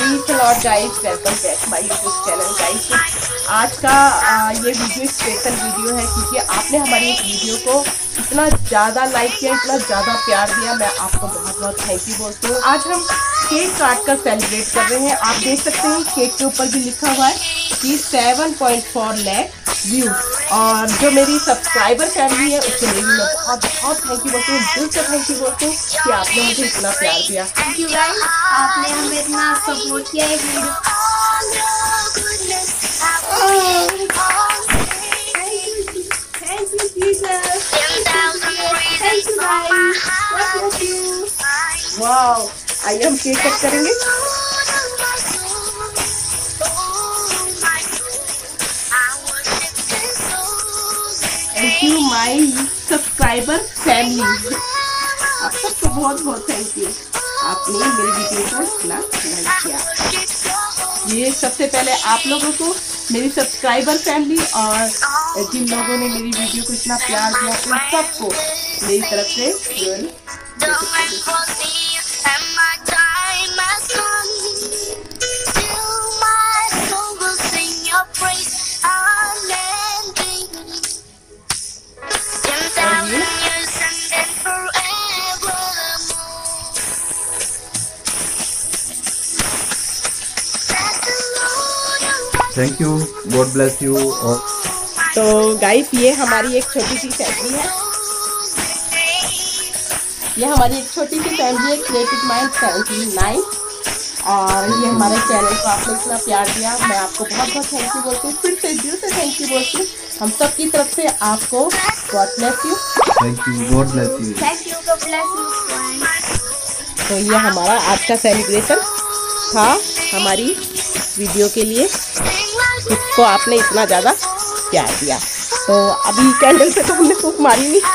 Please lord guys, welcome back my YouTube channel guys. आज का ये वीडियो स्पेशल वीडियो है क्योंकि आपने हमारी एक वीडियो को इतना ज़्यादा लाइक किया, इतना ज़्यादा प्यार दिया। मैं आपको बहुत बहुत थैंक यू बोलती हूँ। आज हम केक काट कर सेलिब्रेट कर रहे हैं। आप देख सकते हैं केक के ऊपर भी लिखा हुआ है कि 7.4 लाख व्यू। और जो मेरी सब्सक्राइबर फैमिली है उसके लिए भी मैं बहुत बहुत थैंक यू बोलती हूँ, दिल से थैंक यू बोलती हूँ कि आपने मुझे इतना प्यार दिया। थैंक यू गाइस, आपने हमें इतना सपोर्ट किया एक वीडियो। वाओ, आइए हम केक कट करेंगे। Thank you my subscriber family, आप सबको बहुत बहुत थैंक यू। आपने मेरी वीडियो को इतना लाइक किया। ये सबसे पहले आप लोगों को, मेरी सब्सक्राइबर फैमिली और जिन लोगों ने मेरी वीडियो को इतना प्यार दिया उन सबको मेरी तरफ से thank you, God bless you. और तो गाइस, ये हमारी एक छोटी सी फैमिली है। ये हमारी एक छोटी सी फैमिली है, क्रिएटिव माइंड 79। और ये हमारे चैनल को आपने इतना प्यार दिया, मैं आपको बहुत बहुत थैंक यू बोलती हूँ, फिर से दिल से थैंक यू बोलती हूँ। हम सब की तरफ से आपको God bless you. Thank you, God bless you. Thank you, God bless you. तो ये हमारा आज का सेलिब्रेशन था हमारी वीडियो के लिए, जिसको आपने इतना ज़्यादा प्यार दिया। तो अभी कैंडल से तो हमने फूंक मारी नहीं।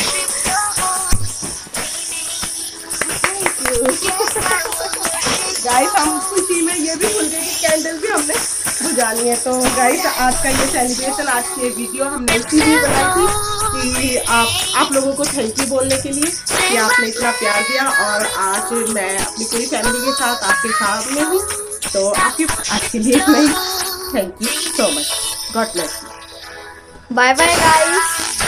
गाइस, हम खुशी में ये भी भूल गए कि कैंडल भी हमने बुझानी है। तो गाइस, आज का ये सेलिब्रेशन, आज की वीडियो हमने इसीलिए बनाई थी कि आप लोगों को थैंक यू बोलने के लिए कि आपने इतना प्यार दिया। और आज मैं अपनी पूरी फैमिली के साथ आपके सामने हूँ। तो आपके आज के लिए इतना ही। Thank you so much, God bless you. Bye bye guys.